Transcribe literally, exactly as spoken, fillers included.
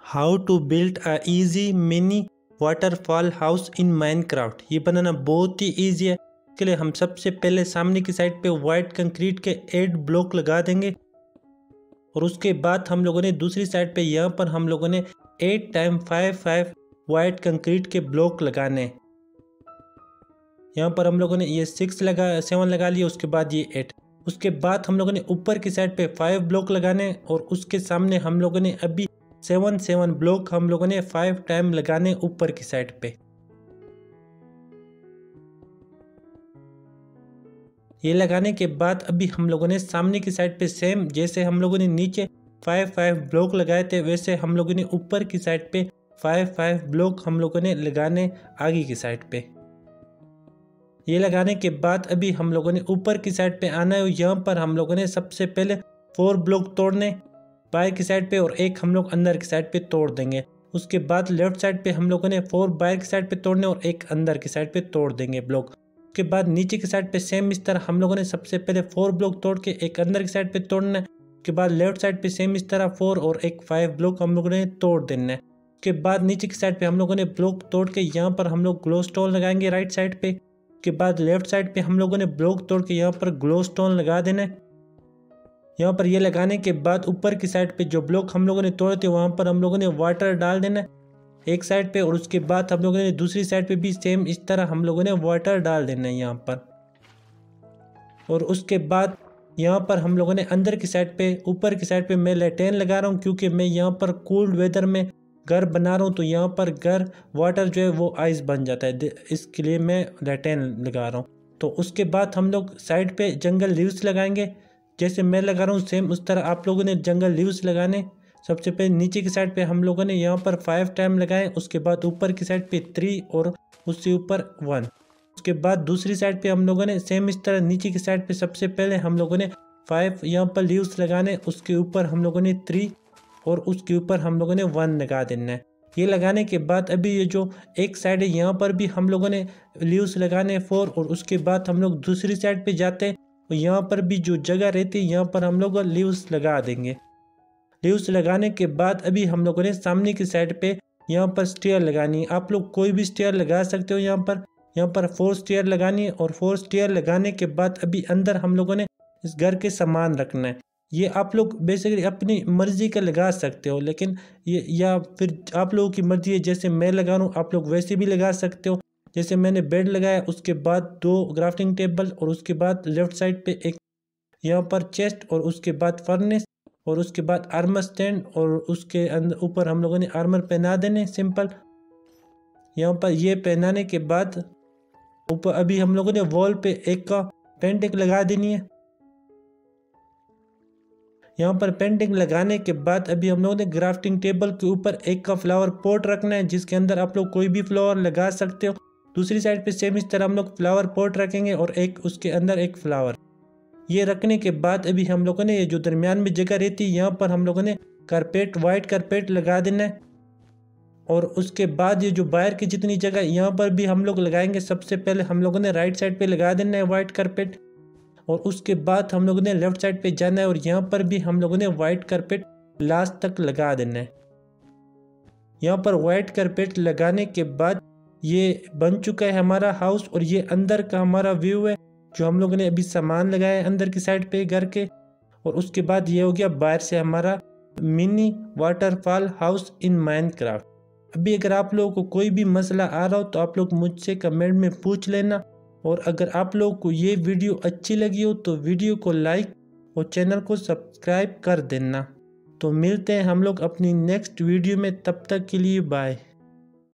How to build a easy mini waterfall house in Minecraft. ये बनाना बहुत ही easy है। इसके लिए हम सबसे पहले सामने की साइड पे वाइट कंक्रीट के एट ब्लॉक लगा देंगे और उसके बाद हम लोगों ने दूसरी साइड पे यहाँ पर हम लोगों ने eight time five five white concrete के ब्लॉक लगाने। यहाँ पर हम लोगों ने ये सिक्स लगा सेवन लगा लिए, उसके बाद ये एट। उसके बाद हम लोगों ने ऊपर की साइड पे फाइव ब्लॉक लगाने और उसके सामने हम लोगों ने अभी सेवन सेवन ब्लॉक हम लोगों ने फाइव टाइम लगाने ऊपर की साइड पे। ये लगाने के बाद अभी हम लोगों ने सामने की साइड पे सेम जैसे हम लोगों ने नीचे फाइव फाइव ब्लॉक लगाए थे वैसे हम लोगों ने ऊपर की साइड पे फाइव फाइव ब्लॉक हम लोगों ने लगाने आगे की साइड पे। ये लगाने के बाद अभी हम लोगों ने ऊपर की साइड पे आना है। यहाँ पर हम लोगों ने सबसे पहले फोर ब्लॉक तोड़ने बाहर की साइड पे और एक हम लोग अंदर की साइड पे तोड़ देंगे। उसके बाद लेफ्ट साइड पे हम लोगों ने फोर बाहर की साइड पे तोड़ने और एक अंदर की साइड पे तोड़ देंगे ब्लॉक। उसके बाद नीचे की साइड पे सेम इस तरह हम लोगों ने सबसे पहले फोर ब्लॉक तोड़ के एक अंदर की साइड पे तोड़ना है। उसके बाद लेफ्ट साइड पे सेम इस तरह फोर और एक फाइव ब्लॉक हम लोगों ने तोड़ देना है। उसके बाद नीचे की साइड पे हम लोगों ने ब्लॉक तोड़ के यहाँ पर हम लोग ग्लो स्टोन लगाएंगे राइट साइड पे। उसके बाद लेफ्ट साइड पे हम लोगों ने ब्लॉक तोड़ के यहाँ पर ग्लो स्टोन लगा देना है। यहाँ पर ये लगाने के बाद ऊपर की साइड पे जो ब्लॉक हम लोगों ने तोड़े थे वहाँ पर हम लोगों ने वाटर डाल देना है एक साइड पे और उसके बाद हम लोगों ने दूसरी साइड पे भी सेम इस तरह हम लोगों ने वाटर डाल देना है यहाँ पर। और उसके बाद यहाँ पर हम लोगों ने अंदर की साइड पे ऊपर की साइड पे मैं लैटेन लगा रहा हूँ क्योंकि मैं यहाँ पर कूल्ड वेदर में घर बना रहा हूँ तो यहाँ पर घर वाटर जो है वो आइस बन जाता है, इसके लिए मैं लैटेन लगा रहा हूँ। तो उसके बाद हम लोग साइड पे जंगल लीव्स लगाएंगे जैसे मैं लगा रहा हूँ सेम उस तरह आप लोगों ने जंगल लीव्स लगाने। सबसे पहले नीचे की साइड पे हम लोगों ने यहाँ पर फाइव टाइम लगाए, उसके बाद ऊपर की साइड पे थ्री और उससे ऊपर वन। उसके बाद दूसरी साइड पे हम लोगों ने सेम इस तरह नीचे की साइड पे सबसे पहले हम लोगों ने फाइव यहाँ पर लीव्स लगाने, उसके ऊपर हम लोगों ने थ्री और उसके ऊपर हम लोगों ने वन लगा देना है। ये लगाने के बाद अभी ये जो एक साइड है यहाँ पर भी हम लोगों ने लीव्स लगाने फोर और उसके बाद हम लोग दूसरी साइड पे जाते हैं और यहाँ पर भी जो जगह रहती है यहाँ पर हम लोग लीव्स लगा देंगे। लीव्स लगाने के बाद अभी हम लोगों ने सामने की साइड पे यहाँ पर स्टेयर लगानी है। आप लोग कोई भी स्टेयर लगा सकते हो। यहाँ पर यहाँ पर फोर स्टेयर लगानी है और फोर स्टेयर लगाने के बाद अभी अंदर हम लोगों ने इस घर के सामान रखना है। ये आप लोग बेसिकली अपनी मर्जी का लगा सकते हो, लेकिन ये या फिर आप लोगों की मर्जी है। जैसे मैं लगा रहा हूँ आप लोग वैसे भी लगा सकते हो। जैसे मैंने बेड लगाया, उसके बाद दो क्राफ्टिंग टेबल और उसके बाद लेफ्ट साइड पे एक यहाँ पर चेस्ट और उसके बाद फर्नेस और उसके बाद आर्मर स्टैंड और उसके अंदर ऊपर हम लोगों ने आर्मर पहना देने सिंपल। यहाँ पर ये पहनाने के बाद ऊपर अभी हम लोगों ने वॉल पे एक का पेंटिंग लगा देनी है। यहाँ पर पेंटिंग लगाने के बाद अभी हम लोगों ने क्राफ्टिंग टेबल के ऊपर एक का फ्लावर पॉट रखना है जिसके अंदर आप लोग कोई भी फ्लावर लगा सकते हो। दूसरी साइड पे सेम इस तरह हम लोग फ्लावर पॉट रखेंगे और एक उसके अंदर एक फ्लावर। ये रखने के बाद अभी हम लोगों ने ये जो दरमियान में जगह रहती है यहाँ पर हम लोगों ने कारपेट वाइट कारपेट लगा देना है। और उसके बाद ये जो बाहर की जितनी जगह यहाँ पर भी हम लोग लगाएंगे, सबसे पहले हम लोगों ने राइट साइड पे लगा देना है वाइट कारपेट और उसके बाद हम लोगों ने लेफ्ट साइड पे जाना है और यहाँ पर भी हम लोगों ने वाइट कारपेट लास्ट तक लगा देना है। यहाँ पर वाइट कारपेट लगाने के बाद ये बन चुका है हमारा हाउस और ये अंदर का हमारा व्यू है जो हम लोगों ने अभी सामान लगाया है अंदर की साइड पे घर के। और उसके बाद ये हो गया बाहर से हमारा mini waterfall house in Minecraft. अभी अगर आप लोगों को कोई भी मसला आ रहा हो तो आप लोग मुझसे कमेंट में पूछ लेना। और अगर आप लोगों को ये वीडियो अच्छी लगी हो तो वीडियो को लाइक और चैनल को सब्सक्राइब कर देना। तो मिलते हैं हम लोग अपनी नेक्स्ट वीडियो में, तब तक के लिए बाय।